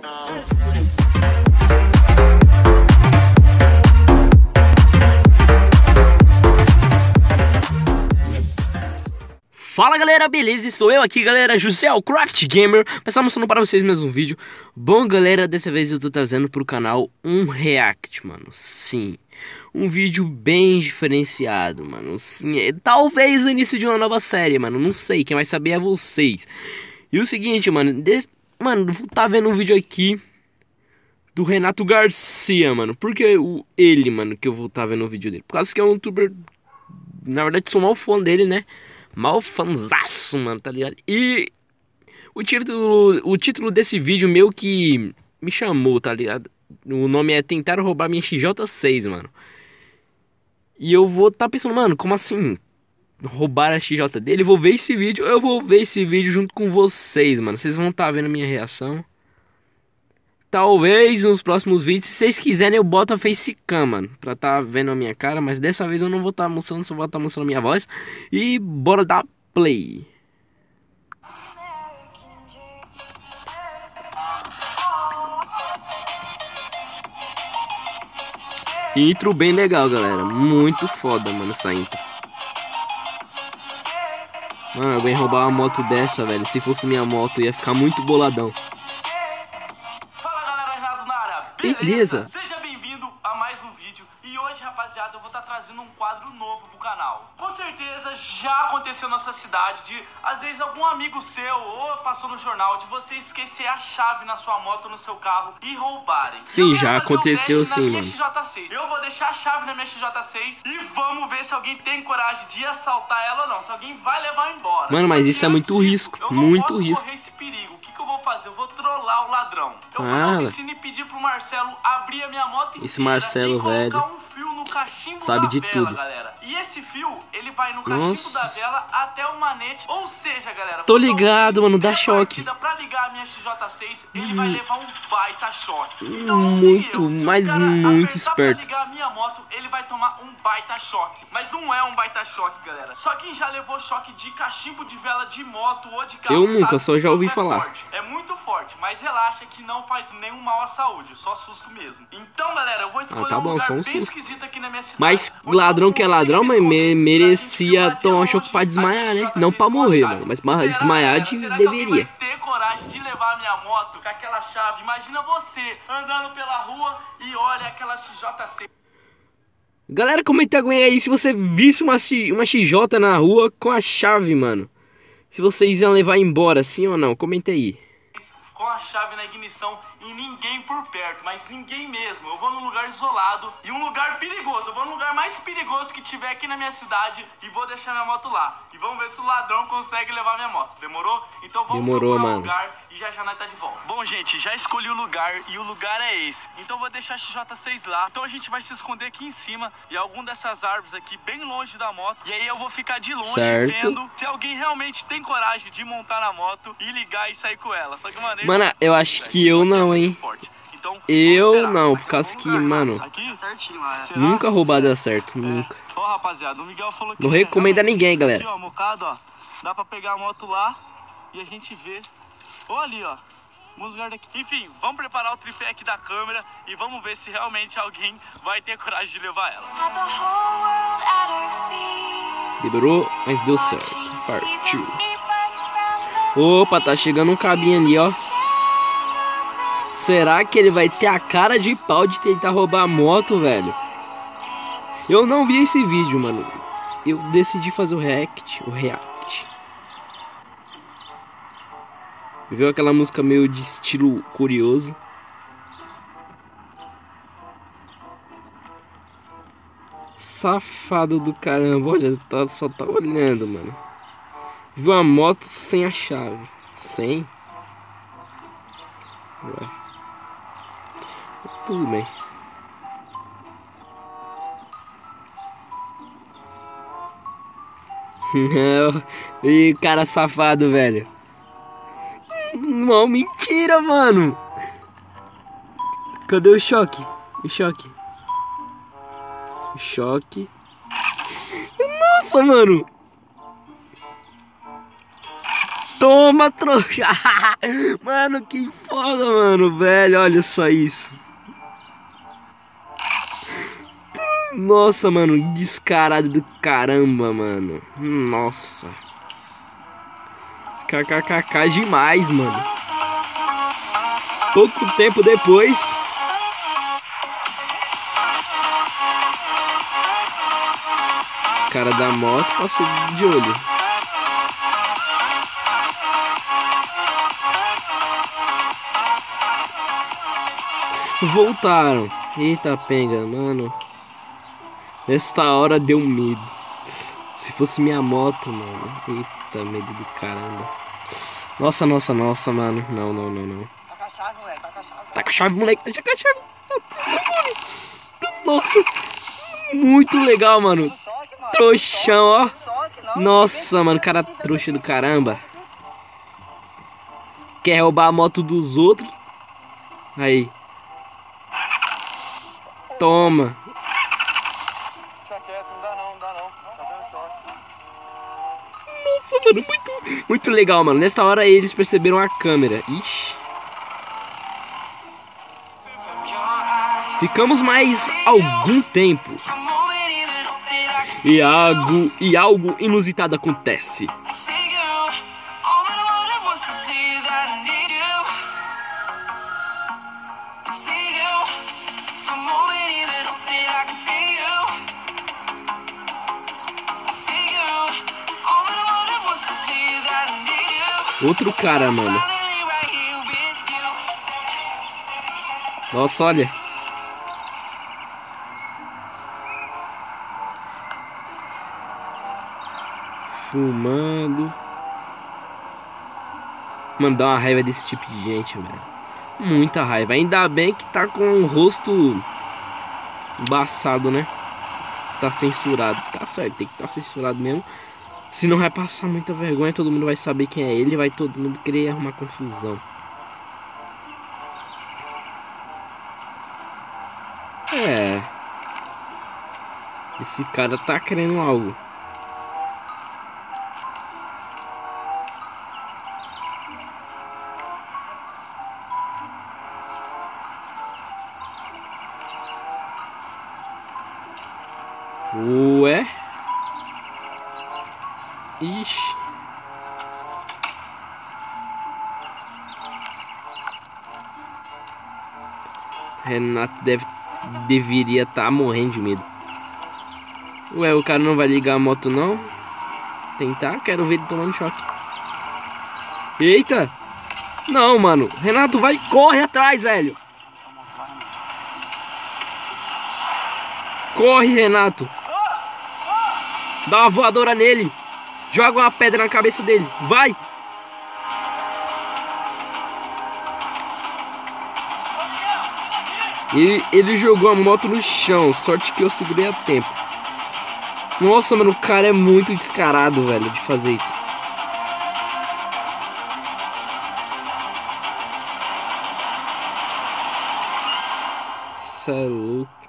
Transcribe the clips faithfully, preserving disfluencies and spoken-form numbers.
Fala galera, beleza? Estou eu aqui, galera, José o Craft Gamer, para estar mostrando para vocês mais um vídeo. Bom galera, dessa vez eu tô trazendo pro canal um react, mano. Sim, um vídeo bem diferenciado, mano. Sim, é, talvez o início de uma nova série, mano. Não sei, quem vai saber é vocês. E o seguinte, mano, de... mano, tá vendo um vídeo aqui do Renato Garcia, mano. Por que o... ele, mano, que eu vou estar tá vendo o vídeo dele? Por causa que é um youtuber, na verdade sou mal fã dele, né? Mal fanzaço, mano, tá ligado? E o título, o título desse vídeo meio que me chamou, tá ligado? O nome é Tentar Roubar Minha X J seis, mano. E eu vou tá pensando, mano, como assim? Roubar a X J dele? Eu vou ver esse vídeo, eu vou ver esse vídeo junto com vocês, mano. Vocês vão tá vendo a minha reação. Talvez nos próximos vídeos, se vocês quiserem, eu boto a facecam, mano, pra tá vendo a minha cara. Mas dessa vez eu não vou estar tá mostrando, só vou estar tá mostrando a minha voz. E bora dar play. Intro bem legal, galera. Muito foda, mano, essa intro. Mano, alguém roubar uma moto dessa, velho. Se fosse minha moto, ia ficar muito boladão. Beleza? Seja bem-vindo a mais um vídeo. E hoje, rapaziada, eu vou estar trazendo um quadro novo pro canal. Com certeza já aconteceu na sua cidade de, às vezes, algum amigo seu ou passou no jornal de você esquecer a chave na sua moto ou no seu carro e roubarem. Sim, já aconteceu sim, mano. X J seis. Eu vou deixar a chave na minha X J seis e vamos ver se alguém tem coragem de assaltar ela ou não. Se alguém vai levar embora. Mano, mas isso é muito risco, muito risco. Esse perigo. O que, que eu vou fazer? Eu vou trollar o ladrão. Eu vou ah, na oficina e pedir pro Marcelo abrir a minha moto esse Marcelo, velho, um fio no cachimbo sabe da de vela, tudo. Galera. E esse fio, ele vai no cachimbo Nossa. da vela até o manete. Ou seja, galera, tô ligado, mano, dá choque. Pra ligar a minha X J seis, ele hum. vai levar um baita choque. Então, muito, mas muito esperto. Pra ligar a minha moto, ele vai tomar um baita choque. Mas não é um baita choque, galera. Só quem já levou choque de cachimbo de vela de moto ou de carro, eu nunca, sabe, só já ouvi é falar. Forte. É muito forte, mas relaxa que não faz nenhum mal à saúde, só susto mesmo. Então, galera, eu vou escolher ah, tá bom, um lugar só um bem esquisito aqui na minha cidade. Mas ladrão que é ladrão, mas me merecia tomar um choque pra desmaiar, né? Não pra morrer, mano, mas pra será, desmaiar galera, de será deveria. Que ter coragem de levar a minha moto com aquela chave? Imagina você andando pela rua e olha aquela X J seis. Galera, comenta aí se você visse uma, uma X J na rua com a chave, mano. Se vocês iam levar embora, sim ou não? Comenta aí. Com a chave na ignição e ninguém por perto, mas ninguém mesmo. Eu vou num lugar isolado e um lugar perigoso. Eu vou no lugar mais perigoso que tiver aqui na minha cidade e vou deixar minha moto lá. E vamos ver se o ladrão consegue levar minha moto. Demorou? Então vamos Demorou, procurar mano. um lugar e já já nós tá de volta. Bom, gente, já escolhi o lugar e o lugar é esse. Então vou deixar a X J seis lá. Então a gente vai se esconder aqui em cima e algum dessas árvores aqui bem longe da moto. E aí eu vou ficar de longe certo. vendo se alguém realmente tem coragem de montar na moto e ligar e sair com ela. Só que, mano, mano, eu acho que eu não, hein. Então, eu não, por causa que, mano, aqui, certinho, lá, é. nunca roubar dá certo, é. Nunca. Ó, rapaziada, o Miguel falou que não recomendo a ninguém, galera. Aqui, ó, mocado, ó, dá pra pegar a moto lá e a gente vê. Ó, ali, ó. Vamos guardar aqui. Enfim, vamos preparar o tripé aqui da câmera e vamos ver se realmente alguém vai ter coragem de levar ela. Liberou, mas deu certo. Partiu. Opa, tá chegando um cabinho ali, ó. Será que ele vai ter a cara de pau de tentar roubar a moto, velho? Eu não vi esse vídeo, mano. Eu decidi fazer o react, o react. Viu aquela música meio de estilo curioso? Safado do caramba, olha, tá, só tá olhando, mano. Viu a moto sem a chave. Sem? Ué. Tudo bem. Ih, cara safado, velho. Não, mentira, mano. Cadê o choque? O choque. O choque. Nossa, mano. Toma, trouxa. Mano, que foda, mano, velho. Olha só isso. Nossa, mano, descarado do caramba, mano. Nossa. Kkkk demais, mano. Pouco tempo depois. Esse cara da moto passou de olho. Voltaram. Eita, penga, mano. Nesta hora deu medo. Se fosse minha moto, mano. Eita, medo do caramba. Nossa, nossa, nossa, mano. Não, não, não, não. Taca a chave, moleque. Taca a chave. Taca a chave, moleque. Taca a chave. Nossa. Muito legal, mano. Trouxão, ó. Nossa, mano. Cara trouxa do caramba. Quer roubar a moto dos outros. Aí. Toma. Nossa, mano, muito, muito legal, mano. Nessa hora eles perceberam a câmera. Ixi. Ficamos mais algum tempo. E algo, e algo inusitado acontece. Outro cara, mano. Nossa, olha. Fumando. Mano, dá uma raiva desse tipo de gente, velho. Muita raiva. Ainda bem que tá com o rosto embaçado, né? Tá censurado. Tá certo, tem que estar censurado mesmo. Senão vai passar muita vergonha, todo mundo vai saber quem é ele, vai todo mundo querer arrumar confusão. É. Esse cara tá querendo algo. Ué? Ixi. Renato deve, deveria estar tá morrendo de medo. Ué, o cara não vai ligar a moto não? Tentar? Quero ver ele tomando choque. Eita! Não, mano. Renato, vai, corre atrás, velho. Corre, Renato. Dá uma voadora nele. Joga uma pedra na cabeça dele. Vai! Ele, ele jogou a moto no chão. Sorte que eu segurei a tempo. Nossa, mano, o cara é muito descarado, velho, de fazer isso. Isso é louco.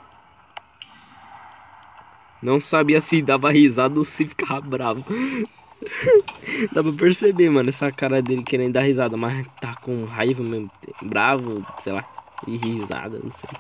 Não sabia se dava risada ou se ficava bravo. Dá pra perceber, mano, essa cara dele querendo dar risada, mas tá com raiva mesmo, bravo, sei lá, e risada, não sei.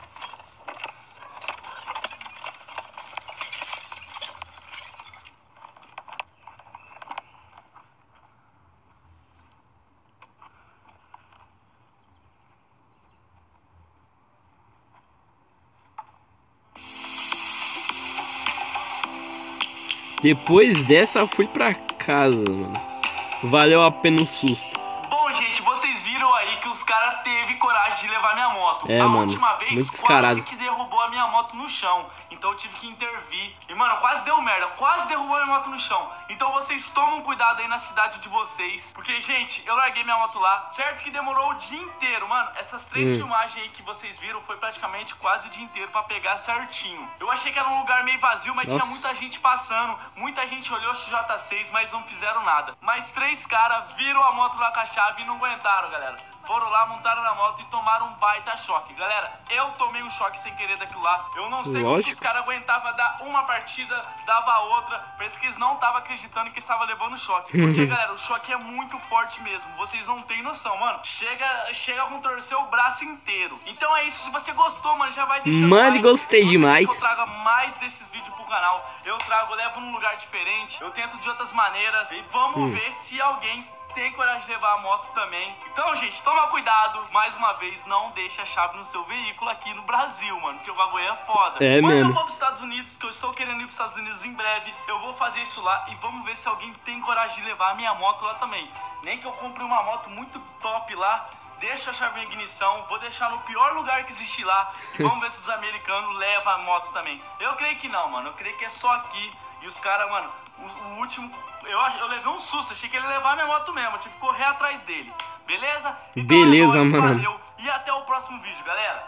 Depois dessa eu fui pra casa, mano. Valeu a pena o susto. Bom, gente, vocês viram aí que os caras teve coragem de levar minha moto. É, a mano, última vez muito descarado. quase que derrubou a minha moto no chão. Então eu tive que intervir. E, mano, quase deu merda. Quase derrubou a minha moto no chão. Então vocês tomam cuidado aí na cidade de vocês. Porque, gente, eu larguei minha moto lá. Certo que demorou o dia inteiro, mano. Essas três hum. filmagens aí que vocês viram foi praticamente quase o dia inteiro pra pegar certinho. Eu achei que era um lugar meio vazio, mas Nossa. tinha muita gente passando. Muita gente olhou o X J seis, mas não fizeram nada. Mas três caras viram a moto lá com a chave e não aguentaram, galera. foram lá, montaram na moto e tomaram um baita choque. Galera, eu tomei um choque sem querer daquilo lá. Eu não sei como que os caras aguentavam dar uma partida, dava outra. Parece que eles não estavam acreditando que estava levando choque. Porque, galera, o choque é muito forte mesmo. Vocês não têm noção, mano. Chega, chega a contorcer o braço inteiro. Então é isso. Se você gostou, mano, já vai deixando. Mano, gostei demais. Eu trago mais desses vídeos pro canal. Eu trago, eu levo num lugar diferente. Eu tento de outras maneiras. E vamos hum. ver se alguém tem coragem de levar a moto também. Então, gente, toma cuidado. Mais uma vez, não deixe a chave no seu veículo aqui no Brasil, mano. Porque o bagulho é foda. É, Quando mesmo. eu for pros Estados Unidos, que eu estou querendo ir pros Estados Unidos em breve, eu vou fazer isso lá e vamos ver se alguém tem coragem de levar a minha moto lá também. Nem que eu compre uma moto muito top lá. Deixa a chave em ignição, vou deixar no pior lugar que existe lá. E vamos ver se os americanos levam a moto também. Eu creio que não, mano. Eu creio que é só aqui. E os caras, mano, o, o último... Eu, eu levei um susto, achei que ele ia levar minha moto mesmo. Eu tive que correr atrás dele. Beleza? Então, Beleza, é nóis, mano. Valeu. E até o próximo vídeo, galera.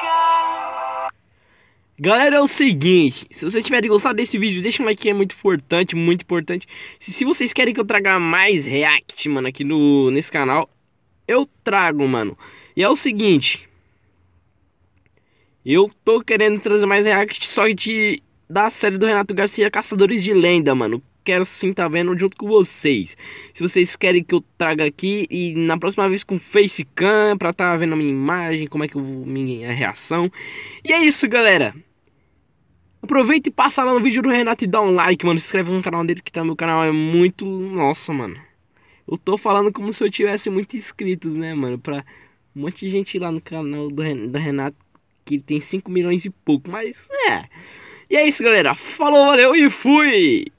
Galera, é o seguinte, se vocês tiverem gostado desse vídeo, deixa um like que é muito importante, muito importante. Se, se vocês querem que eu traga mais react, mano, aqui no, nesse canal, eu trago, mano. E é o seguinte, eu tô querendo trazer mais react só de, da série do Renato Garcia, Caçadores de Lenda, mano. Quero sim tá vendo junto com vocês. Se vocês querem que eu traga aqui e na próxima vez com facecam, pra tá vendo a minha imagem, como é que eu vou, minha reação. E é isso, galera. Aproveita e passa lá no vídeo do Renato e dá um like, mano. Se inscreve no canal dele, que tá, meu canal é muito... Nossa, mano. Eu tô falando como se eu tivesse muitos inscritos, né, mano? Pra um monte de gente lá no canal do Ren da Renato, que tem cinco milhões e pouco. Mas, é. E é isso, galera. Falou, valeu e fui!